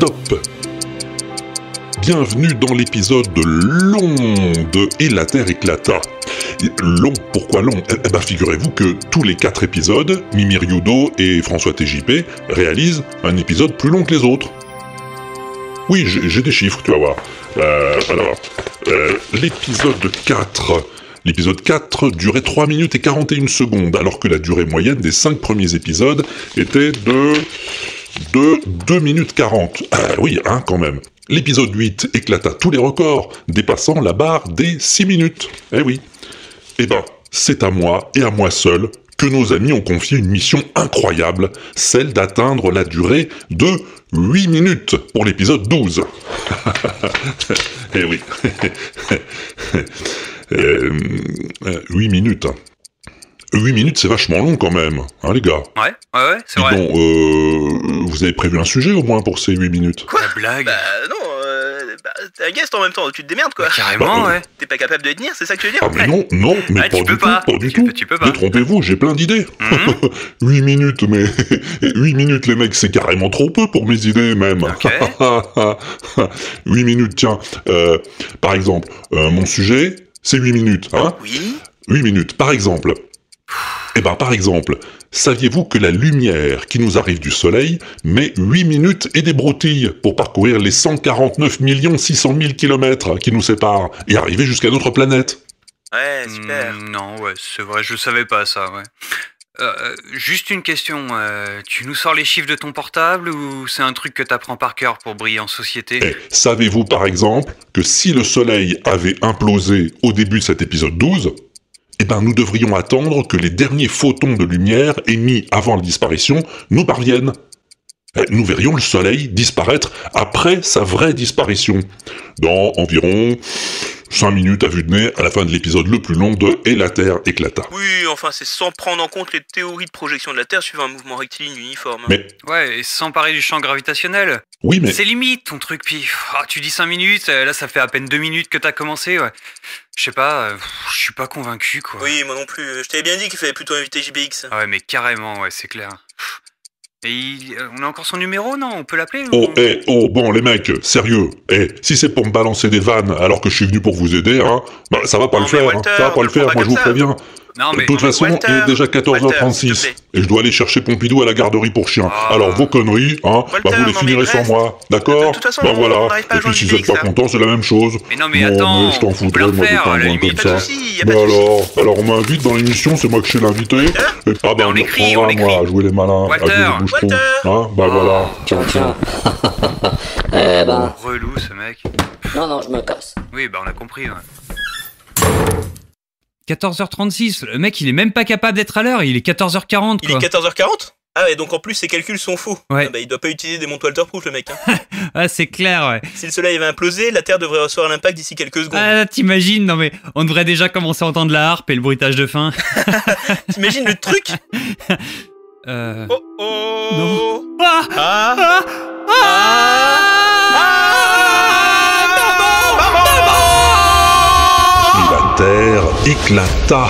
Stop. Bienvenue dans l'épisode long de Et la Terre éclata. Long, pourquoi long ? Eh ben, figurez-vous que tous les 4 épisodes, Mimi Ryudo et François TJP réalisent un épisode plus long que les autres. Oui, j'ai des chiffres, tu vas voir. L'épisode 4... L'épisode 4 durait 3 minutes et 41 secondes, alors que la durée moyenne des 5 premiers épisodes était de 2 minutes 40. Oui, quand même. L'épisode 8 éclata tous les records, dépassant la barre des 6 minutes. Eh oui. Eh ben, c'est à moi, et à moi seul, que nos amis ont confié une mission incroyable, celle d'atteindre la durée de 8 minutes pour l'épisode 12. Eh oui. 8 minutes. 8 minutes, c'est vachement long quand même, hein les gars. Ouais, c'est vrai. Bon, vous avez prévu un sujet au moins pour ces 8 minutes? Quoi ? La blague ? Non, t'es un guest en même temps, tu te démerdes quoi. Carrément, ouais. T'es pas capable de tenir, c'est ça que tu veux dire? Ah mais non, mais Ouais, pas du tout, pas du tout. Tu peux pas. Détrompez-vous, j'ai plein d'idées. 8 minutes, mais 8 minutes les mecs, c'est carrément trop peu pour mes idées même. Ok. 8 minutes, tiens. Par exemple, mon sujet, c'est 8 minutes, hein? Oui. 8 minutes, par exemple. Eh ben, par exemple, saviez-vous que la lumière qui nous arrive du soleil met 8 minutes et des broutilles pour parcourir les 149 600 000 kilomètres qui nous séparent et arriver jusqu'à notre planète? Ouais, super. Non, ouais, c'est vrai, je savais pas ça, ouais. Juste une question, tu nous sors les chiffres de ton portable ou c'est un truc que t'apprends par cœur pour briller en société? Et savez-vous par exemple que si le soleil avait implosé au début de cet épisode 12, eh ben nous devrions attendre que les derniers photons de lumière émis avant la disparition nous parviennent. Nous verrions le soleil disparaître après sa vraie disparition, dans environ 5 minutes à vue de nez à la fin de l'épisode le plus long de Et la Terre éclata. Oui, enfin c'est sans prendre en compte les théories de projection de la Terre suivant un mouvement rectiligne uniforme. Mais... Ouais, et sans parler du champ gravitationnel. Oui, mais... C'est limite ton truc, puis tu dis 5 minutes, là ça fait à peine 2 minutes que t'as commencé, ouais. Je sais pas, je suis pas convaincu, quoi. Oui, moi non plus. Je t'avais bien dit qu'il fallait plutôt inviter JBX. Ah ouais, mais carrément, ouais, c'est clair. Et on a encore son numéro, non? On peut l'appeler Oh, bon, les mecs, sérieux. Si c'est pour me balancer des vannes alors que je suis venu pour vous aider, hein, bah, ça va pas le faire, Walter, ça va pas le faire, moi je vous préviens. Non, mais... De toute façon, Walter, il est déjà 14h36, Walter, et je dois aller chercher Pompidou à la garderie pour chiens. Alors vos conneries, hein, Walter, bah vous les non, finirez mais sans reste. moi, d'accord? De toute façon, Bah on voilà, n'arrive pas à et puis si vous joindre êtes pas JBX, content, c'est la même chose. Mais non, mais Non, attends, mais je t'en on peut foutrais, le moi, de refaire, pas à la un limite. comme Pas ça. de soucis, y a Mais pas de soucis. alors on m'invite dans l'émission, c'est moi qui suis l'invité. Ah bah on on y l'écrit, reprendra, moi, à jouer les malins, à jouer Walter. les boucherons. Walter. Hein, bah voilà, tiens. Relou, ce mec. Non, je me casse. Oui, bah on a compris, ouais. 14h36, le mec il est même pas capable d'être à l'heure, il est 14h40 Il est quoi. 14h40 ? Ah ouais, donc en plus ses calculs sont faux. Ouais. Ah bah, il doit pas utiliser des montres Walterproof le mec. Hein. Ah c'est clair ouais. Si le soleil avait implosé, la Terre devrait recevoir l'impact d'ici quelques secondes. Ah t'imagines, non mais on devrait déjà commencer à entendre la harpe et le bruitage de fin. T'imagines le truc ? Oh oh Non. Et la Terre éclata.